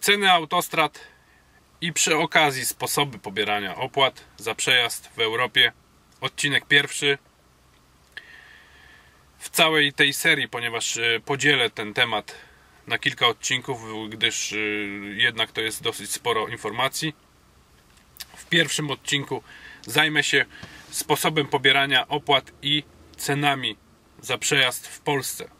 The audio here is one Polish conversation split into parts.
Ceny autostrad i przy okazji sposoby pobierania opłat za przejazd w Europie. Odcinek pierwszy w całej tej serii, ponieważ podzielę ten temat na kilka odcinków, gdyż jednak to jest dosyć sporo informacji. W pierwszym odcinku zajmę się sposobem pobierania opłat i cenami za przejazd w Polsce.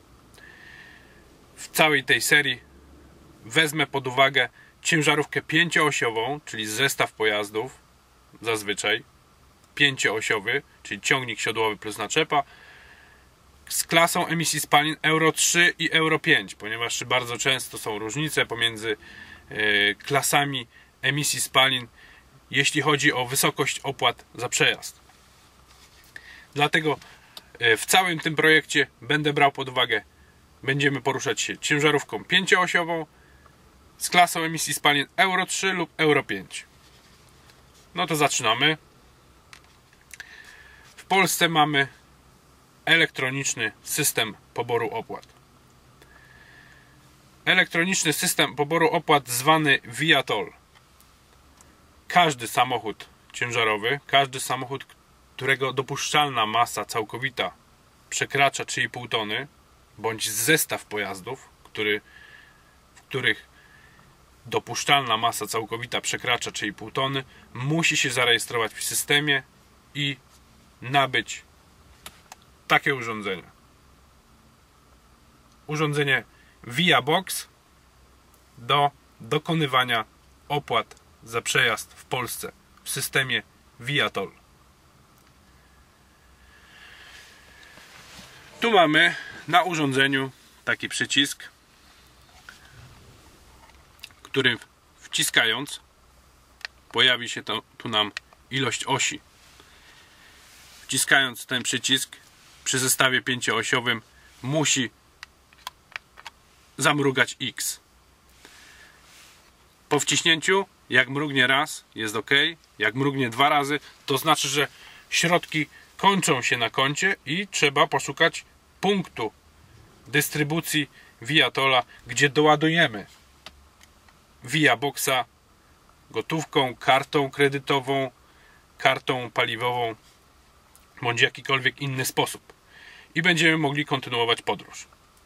W całej tej serii wezmę pod uwagę ciężarówkę 5-osiową, czyli zestaw pojazdów, zazwyczaj 5-osiowy, czyli ciągnik siodłowy plus naczepa, z klasą emisji spalin Euro 3 i Euro 5, ponieważ bardzo często są różnice pomiędzy klasami emisji spalin, jeśli chodzi o wysokość opłat za przejazd. Dlatego w całym tym projekcie będę brał pod uwagę, będziemy poruszać się ciężarówką 5-osiową z klasą emisji spalin Euro 3 lub Euro 5. No to zaczynamy. W Polsce mamy elektroniczny system poboru opłat. Elektroniczny system poboru opłat zwany ViaToll. Każdy samochód ciężarowy, każdy samochód, którego dopuszczalna masa całkowita przekracza 3,5 tony, bądź zestaw pojazdów, w których dopuszczalna masa całkowita przekracza 3,5 tony, musi się zarejestrować w systemie i nabyć takie urządzenie. Urządzenie ViaBox do dokonywania opłat za przejazd w Polsce w systemie ViaToll. Tu mamy na urządzeniu taki przycisk, który wciskając pojawi się tu nam ilość osi. Wciskając ten przycisk przy zestawie 5-osiowym musi zamrugać X. Po wciśnięciu, jak mrugnie raz, jest OK. Jak mrugnie 2 razy, to znaczy, że środki kończą się na koncie i trzeba poszukać punktu dystrybucji Viatolla, gdzie doładujemy ViaBoxa gotówką, kartą kredytową, kartą paliwową bądź jakikolwiek inny sposób i będziemy mogli kontynuować podróż.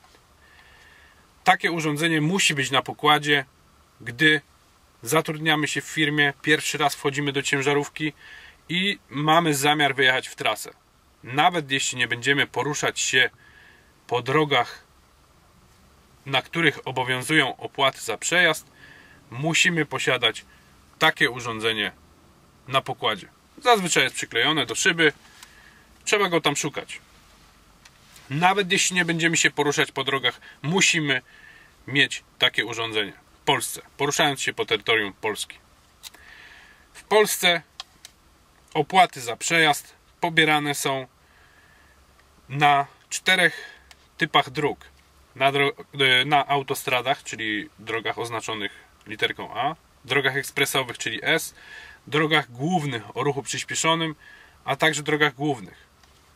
Takie urządzenie musi być na pokładzie, gdy zatrudniamy się w firmie, pierwszy raz wchodzimy do ciężarówki i mamy zamiar wyjechać w trasę. Nawet jeśli nie będziemy poruszać się po drogach, na których obowiązują opłaty za przejazd, musimy posiadać takie urządzenie na pokładzie. Zazwyczaj jest przyklejone do szyby, trzeba go tam szukać. Nawet jeśli nie będziemy się poruszać po drogach, musimy mieć takie urządzenie w Polsce, poruszając się po terytorium Polski. W Polsce opłaty za przejazd pobierane są na 4 typach dróg. Na autostradach, czyli drogach oznaczonych literką A, drogach ekspresowych, czyli S, drogach głównych o ruchu przyspieszonym, a także drogach głównych.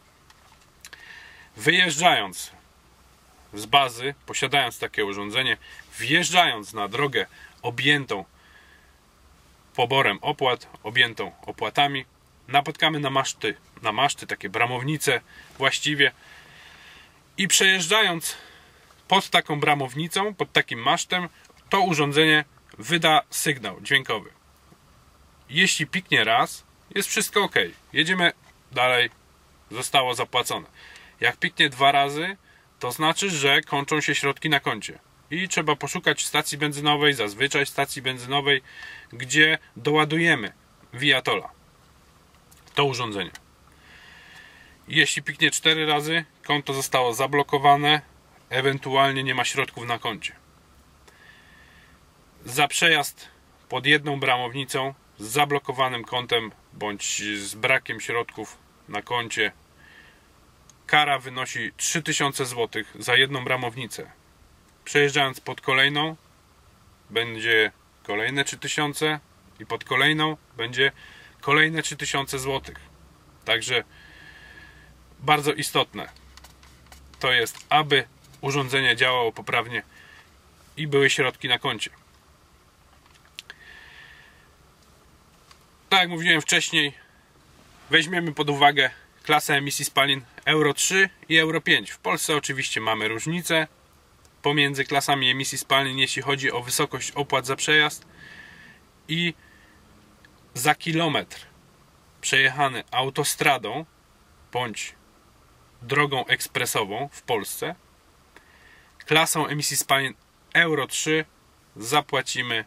Wyjeżdżając z bazy, posiadając takie urządzenie, wjeżdżając na drogę objętą poborem opłat, objętą opłatami, napotkamy na maszty, takie bramownice właściwie, i przejeżdżając pod taką bramownicą, pod takim masztem, to urządzenie wyda sygnał dźwiękowy. Jeśli piknie raz, jest wszystko OK. Jedziemy dalej, zostało zapłacone. Jak piknie 2 razy, to znaczy, że kończą się środki na koncie i trzeba poszukać stacji benzynowej, zazwyczaj stacji benzynowej, gdzie doładujemy Viatolla, to urządzenie. Jeśli piknie 4 razy, konto zostało zablokowane, ewentualnie nie ma środków na koncie. Za przejazd pod jedną bramownicą z zablokowanym kontem bądź z brakiem środków na koncie kara wynosi 3000 zł za jedną bramownicę. Przejeżdżając pod kolejną będzie kolejne 3000 i pod kolejną będzie kolejne 3000 zł. Także bardzo istotne to jest, aby urządzenie działało poprawnie i były środki na koncie. Tak jak mówiłem wcześniej, weźmiemy pod uwagę klasę emisji spalin Euro 3 i Euro 5. W Polsce oczywiście mamy różnice pomiędzy klasami emisji spalin, jeśli chodzi o wysokość opłat za przejazd i za kilometr przejechany autostradą bądź drogą ekspresową w Polsce. Klasą emisji spalin Euro 3 zapłacimy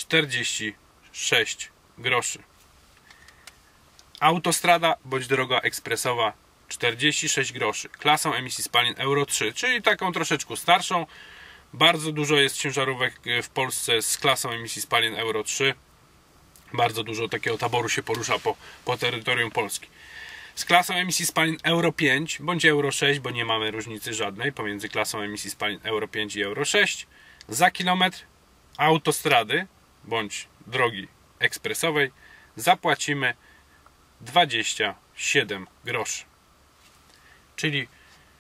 46 groszy. Autostrada bądź droga ekspresowa 46 groszy. Klasą emisji spalin Euro 3, czyli taką troszeczkę starszą. Bardzo dużo jest ciężarówek w Polsce z klasą emisji spalin Euro 3. Bardzo dużo takiego taboru się porusza po terytorium Polski. Z klasą emisji spalin Euro 5 bądź Euro 6, bo nie mamy różnicy żadnej pomiędzy klasą emisji spalin Euro 5 i Euro 6, za kilometr autostrady bądź drogi ekspresowej zapłacimy 27 groszy. Czyli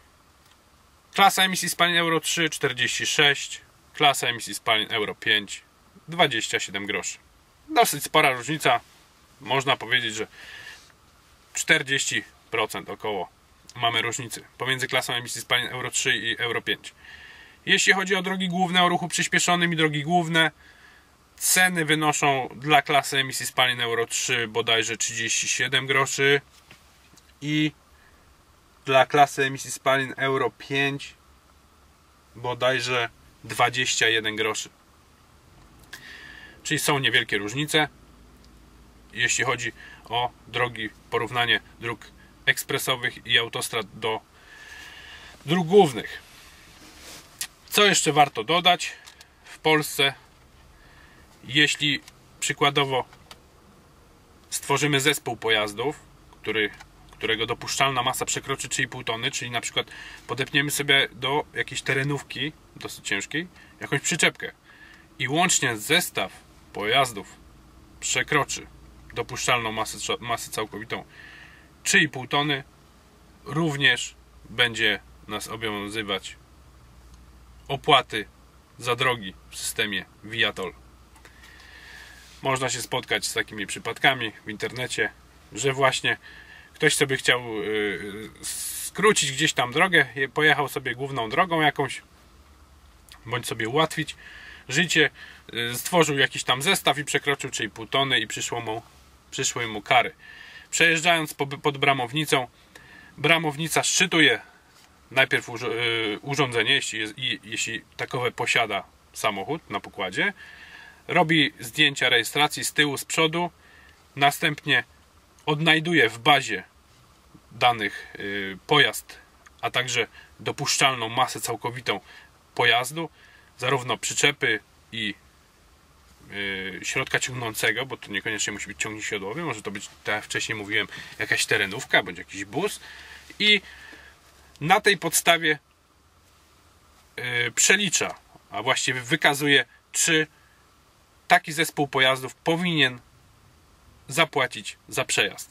klasa emisji spalin Euro 3 46, klasa emisji spalin Euro 5 27 groszy. Dosyć spora różnica. Można powiedzieć, że 40% około mamy różnicy pomiędzy klasą emisji spalin Euro 3 i Euro 5. Jeśli chodzi o drogi główne o ruchu przyspieszonym i drogi główne, ceny wynoszą dla klasy emisji spalin Euro 3 bodajże 37 groszy i dla klasy emisji spalin Euro 5 bodajże 21 groszy. Czyli są niewielkie różnice, jeśli chodzi o drogi, porównanie dróg ekspresowych i autostrad do dróg głównych. Co jeszcze warto dodać? W Polsce, jeśli przykładowo stworzymy zespół pojazdów, którego dopuszczalna masa przekroczy 3,5 tony, czyli na przykład podepniemy sobie do jakiejś terenówki dosyć ciężkiej jakąś przyczepkę i łącznie zestaw pojazdów przekroczy dopuszczalną masę całkowitą 3,5 tony, również będzie nas obowiązywać opłaty za drogi w systemie Viator. Można się spotkać z takimi przypadkami w internecie, że właśnie ktoś sobie chciał skrócić gdzieś tam drogę, pojechał sobie główną drogą jakąś, bądź sobie ułatwić życie, stworzył jakiś tam zestaw i przekroczył 3,5 tony i przyszły mu kary. Przejeżdżając pod bramownicą, bramownica szczytuje najpierw urządzenie, jeśli takowe posiada samochód na pokładzie, robi zdjęcia rejestracji z tyłu, z przodu, następnie odnajduje w bazie danych pojazd, a także dopuszczalną masę całkowitą pojazdu, zarówno przyczepy i środka ciągnącego, bo to niekoniecznie musi być ciągnik siodłowy, może to być, tak jak wcześniej mówiłem, jakaś terenówka bądź jakiś bus, i na tej podstawie przelicza, a właściwie wykazuje, czy taki zespół pojazdów powinien zapłacić za przejazd.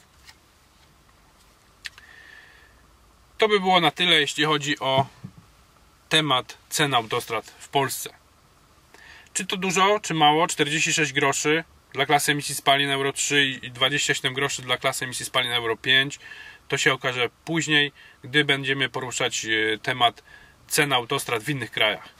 To by było na tyle, jeśli chodzi o temat cen autostrad w Polsce. Czy to dużo, czy mało? 46 groszy dla klasy emisji spalin Euro 3 i 27 groszy dla klasy emisji spalin Euro 5. To się okaże później, gdy będziemy poruszać temat cen autostrad w innych krajach.